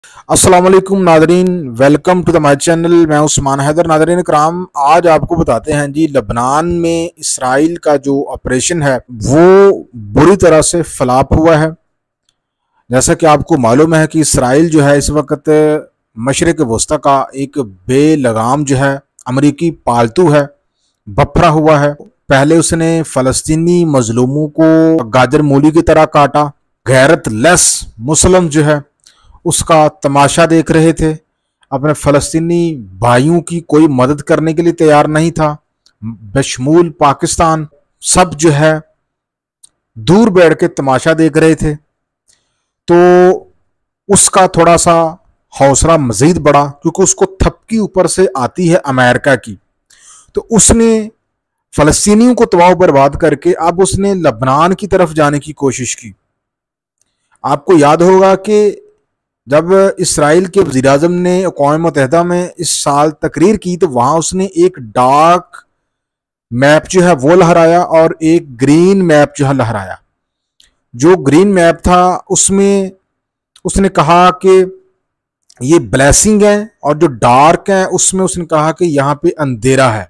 अस्सलाम वालेकुम नादरीन, welcome to the my channel. मैं उस्मान हैदर। नादरीन कराम, आज आपको बताते हैं जी लबनान में इसराइल का जो ऑपरेशन है वो बुरी तरह से फ्लॉप हुआ है। जैसा कि आपको मालूम है कि इसराइल जो है इस वक्त मशरिक वस्ता का एक बेलगाम जो है अमरीकी पालतू है, बफरा हुआ है। पहले उसने फ़लस्तीनी मजलूमों को गाजर मूली की तरह काटा। गैरत लेस मुस्लिम जो है उसका तमाशा देख रहे थे। अपने फ़लस्तीनी भाइयों की कोई मदद करने के लिए तैयार नहीं था। बशमूल पाकिस्तान सब जो है दूर बैठ के तमाशा देख रहे थे। तो उसका थोड़ा सा हौसला मजीद बढ़ा क्योंकि उसको थपकी ऊपर से आती है अमेरिका की। तो उसने फ़लस्तीनियों को तबाह बर्बाद करके अब उसने लबनान की तरफ जाने की कोशिश की। आपको याद होगा कि जब इसराइल के वज़ीर-ए-आज़म ने अक़वाम मुत्तहिदा में इस साल तकरीर की तो वहाँ उसने एक डार्क मैप जो है वो लहराया और एक ग्रीन मैप जो है लहराया। जो ग्रीन मैप था उसमें उसने कहा कि ये ब्लेसिंग है और जो डार्क है उसमें उसने कहा कि यहाँ पे अंधेरा है।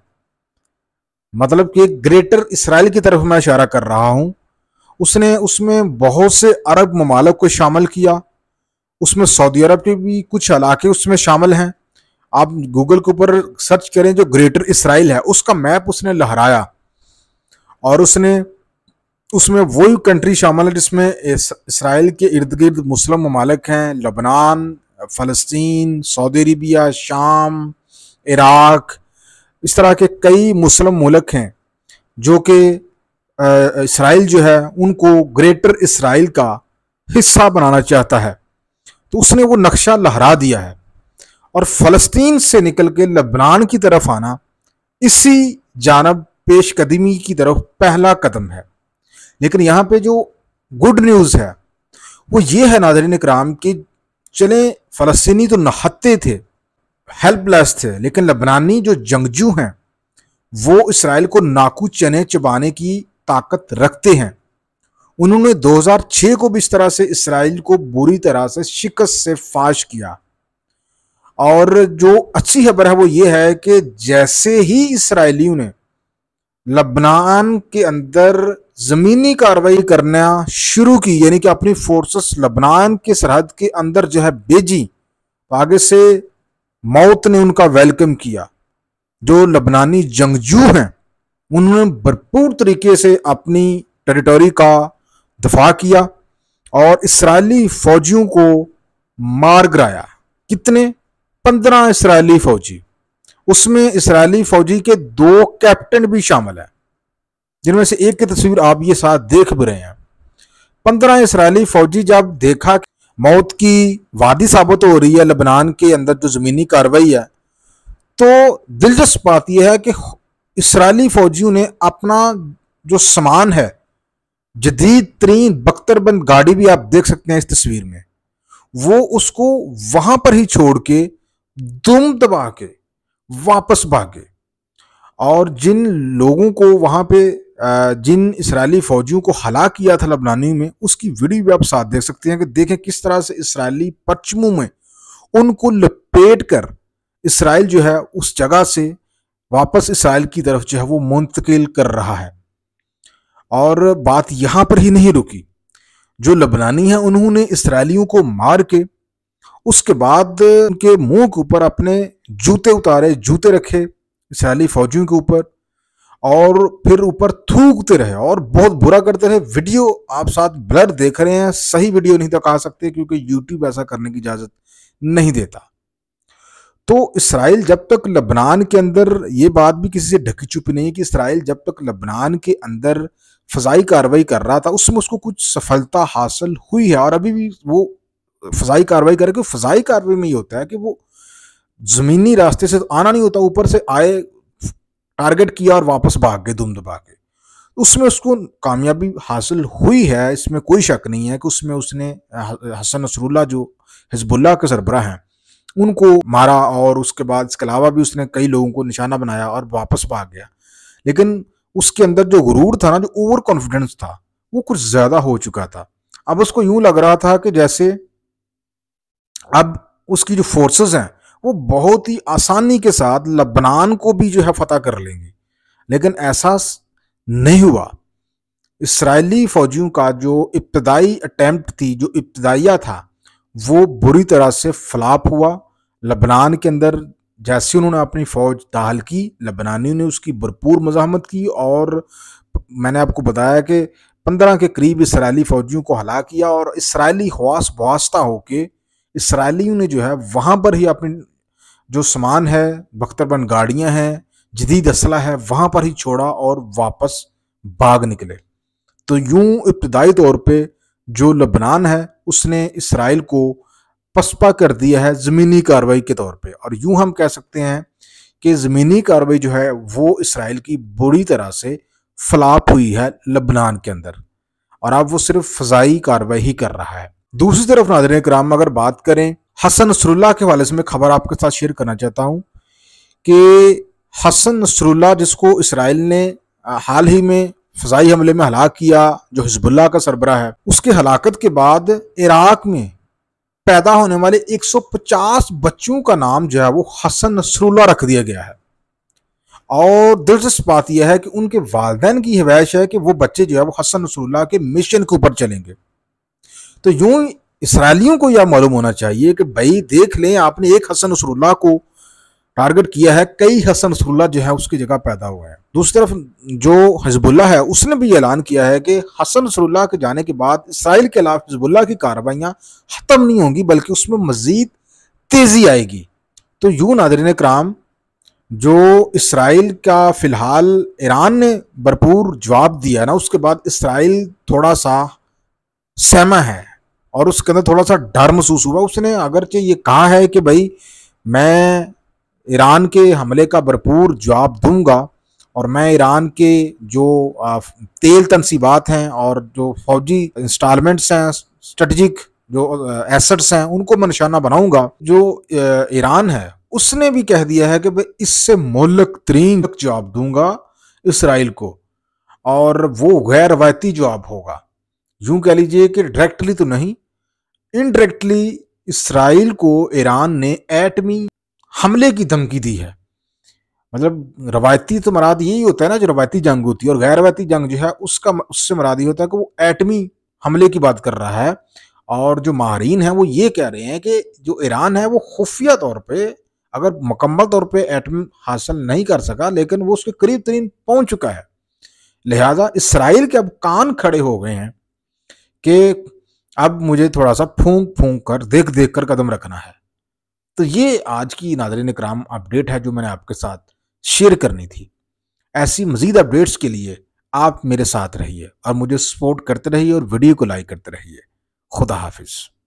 मतलब कि ग्रेटर इसराइल की तरफ मैं इशारा कर रहा हूँ। उसने उसमें बहुत से अरब ममालिक को शामिल किया। उसमें सऊदी अरब के भी कुछ इलाके उसमें शामिल हैं। आप गूगल के ऊपर सर्च करें, जो ग्रेटर इसराइल है उसका मैप उसने लहराया और उसने उसमें वही कंट्री शामिल है जिसमें इसराइल के इर्द गिर्द मुस्लिम ममालिक हैं, लबनान, फ़लस्तीन, सऊदी अरेबिया, शाम, इराक। इस तरह के कई मुस्लिम मुल्क हैं जो कि इसराइल जो है उनको ग्रेटर इसराइल का हिस्सा बनाना चाहता है। तो उसने वो नक्शा लहरा दिया है और फ़लस्तीन से निकल के लबनान की तरफ आना इसी जानब पेशकदमी की तरफ पहला कदम है। लेकिन यहाँ पे जो गुड न्यूज़ है वो ये है नाज़रीन इकराम कि चले फ़लस्तीनी तो नहत्ते थे, हेल्पलेस थे, लेकिन लबनानी जो जंगजू हैं वो इसराइल को नाकू चने चबाने की ताकत रखते हैं। उन्होंने 2006 को भी इस तरह से इसराइल को बुरी तरह से शिकस्त से फाश किया। और जो अच्छी खबर है वो ये है कि जैसे ही इसराइलियों ने लबनान के अंदर ज़मीनी कार्रवाई करना शुरू की, यानी कि अपनी फोर्सेस लबनान के सरहद के अंदर जो है भेजी, तो आगे से मौत ने उनका वेलकम किया। जो लबनानी जंगजू हैं उन्होंने भरपूर तरीके से अपनी टेरिटरी का दफा किया और इसराइली फौजियों को मार गिराया। कितने? 15 इसराइली फौजी। उसमें इसराइली फौजी के 2 कैप्टन भी शामिल हैं, जिनमें से एक की तस्वीर आप ये साथ देख भी रहे हैं। 15 इसराइली फौजी जब देखा कि मौत की वादी साबित हो रही है लबनान के अंदर जो ज़मीनी कार्रवाई है, तो दिलचस्प बात यह है कि इसराइली फौजियों ने अपना जो सामान है, जदीद तरीन बख्तरबंद गाड़ी भी आप देख सकते हैं इस तस्वीर में, वो उसको वहां पर ही छोड़ के दुम दबा के वापस भागे। और जिन लोगों को वहां पे जिन इसराइली फौजियों को हलाक किया था लबनानी में, उसकी वीडियो भी आप साथ देख सकते हैं कि देखें किस तरह से इसराइली परचमों में उनको लपेट कर इसराइल जो है उस जगह से वापस इसराइल की तरफ जो है वो मुंतकिल कर रहा है। और बात यहां पर ही नहीं रुकी। जो लबनानी है उन्होंने इसराइलियों को मार के उसके बाद उनके मुंह के ऊपर अपने जूते उतारे, जूते रखे इसराइली फौजियों के ऊपर और फिर ऊपर थूकते रहे और बहुत बुरा करते रहे। वीडियो आप साथ ब्लर देख रहे हैं, सही वीडियो नहीं दिखा सकते क्योंकि यूट्यूब ऐसा करने की इजाजत नहीं देता। तो इसराइल जब तक लबनान के अंदर, ये बात भी किसी से ढकी छुपी नहीं कि इसराइल जब तक लबनान के अंदर फ़ज़ाई कार्रवाई कर रहा था उसमें उसको कुछ सफलता हासिल हुई है और अभी भी वो फ़ज़ाई कार्रवाई करे। कि फ़ज़ाई कार्रवाई में ये होता है कि वो ज़मीनी रास्ते से तो आना नहीं होता, ऊपर से आए, टारगेट किया और वापस भाग गए दुम दबा के। उसमें उसको कामयाबी हासिल हुई है, इसमें कोई शक नहीं है कि उसमें उसने हसन नसरुल्लाह जो हिजबुल्लाह के सरबराह हैं उनको मारा और उसके बाद इसके अलावा भी उसने कई लोगों को निशाना बनाया और वापस भाग गया। लेकिन उसके अंदर जो गुरूर था ना, जो ओवर कॉन्फिडेंस था, वो कुछ ज्यादा हो चुका था। अब उसको यूं लग रहा था कि जैसे अब उसकी जो फोर्सेस हैं वो बहुत ही आसानी के साथ लबनान को भी जो है फतह कर लेंगी, लेकिन ऐसा नहीं हुआ। इसराइली फौजियों का जो इब्तदाई अटेम्प्ट थी, जो इब्तदाइया था, वो बुरी तरह से फ्लॉप हुआ। लबनान के अंदर जैसे उन्होंने अपनी फौज दाखिल की, लबनानियों ने उसकी भरपूर मज़ाहमत की और मैंने आपको बताया कि 15 के करीब इसराइली फौजियों को हलाक किया और इसराइली हवास वास्ता होके इसराइलियों ने जो है वहाँ पर ही अपनी जो सामान है, बख्तरबंद गाड़ियाँ हैं, जदीद असला है, वहाँ पर ही छोड़ा और वापस भाग निकले। तो यूं इब्तदाई तौर पे जो लबनान है उसने इसराइल को पसपा कर दिया है ज़मीनी कार्रवाई के तौर पे, और यूं हम कह सकते हैं कि ज़मीनी कार्रवाई जो है वो इसराइल की बुरी तरह से फ्लॉप हुई है लबनान के अंदर, और अब वो सिर्फ फ़ज़ाई कार्रवाई ही कर रहा है। दूसरी तरफ नाज़रीन किराम, अगर बात करें हसन नसरुल्लाह के हवाले से, मैं खबर आपके साथ शेयर करना चाहता हूँ कि हसन नसरुल्लाह जिसको इसराइल ने हाल ही में फ़ज़ाई हमले में हलाक किया, जो हिजबुल्लाह का सरबराह है, उसके हलाकत के बाद इराक में पैदा होने वाले 150 बच्चों का नाम जो है वो हसन नसरुल्लाह रख दिया गया है। और दिलचस्प बात यह है कि उनके वालिदैन की ख्वाहिश है कि वो बच्चे जो है वो हसन नसरुल्लाह के मिशन के ऊपर चलेंगे। तो यूं इसराइलियों को यह मालूम होना चाहिए कि भाई देख लें, आपने एक हसन नसरुल्लाह को टारगेट किया है, कई हसन नसरुल्लाह जो है उसकी जगह पैदा हुआ है। दूसरी तरफ जो हिजबुल्लाह है उसने भी ऐलान किया है कि हसन नसरुल्लाह के जाने के बाद इसराइल के खिलाफ हिजबुल्लाह की कार्रवाइयाँ ख़त्म नहीं होंगी बल्कि उसमें मज़ीद तेज़ी आएगी। तो यूं नाज़रीन कराम, जो इसराइल का फ़िलहाल ईरान ने भरपूर जवाब दिया ना, उसके बाद इसराइल थोड़ा सा सहमा है और उसके अंदर थोड़ा सा डर महसूस हुआ। उसने अगरचे ये कहा है कि भाई मैं ईरान के हमले का भरपूर जवाब दूंगा और मैं ईरान के जो तेल तनसीबात हैं और जो फौजी इंस्टॉलमेंट्स हैं, स्ट्रेटजिक जो एसेट्स हैं, उनको मैं निशाना बनाऊंगा। जो ईरान है उसने भी कह दिया है कि भाई इससे मोहल्लक तरीन जवाब दूंगा इसराइल को, और वो गैर रवायती जवाब होगा। यूं कह लीजिए कि डायरेक्टली तो नहीं, इनडायरेक्टली इसराइल को ईरान ने एटमी हमले की धमकी दी है। मतलब रवायती तो मराद यही होता है ना, जो रवायती जंग होती है, और गैर रवायती जंग जो है उसका उससे मराद ये होता है कि वो एटमी हमले की बात कर रहा है। और जो माहरीन हैं वो ये कह रहे हैं कि जो ईरान है वो खुफिया तौर पे, अगर मुकम्मल तौर पे एटम हासिल नहीं कर सका, लेकिन वो उसके करीब तरीन पहुंच चुका है। लिहाजा इसराइल के अब कान खड़े हो गए हैं कि अब मुझे थोड़ा सा फूंक फूंक कर, देख देख कर कदम रखना है। तो ये आज की नाज़रीन इकराम अपडेट है जो मैंने आपके साथ शेयर करनी थी। ऐसी मज़ीद अपडेट्स के लिए आप मेरे साथ रहिए और मुझे सपोर्ट करते रहिए और वीडियो को लाइक करते रहिए। खुदा हाफिज़।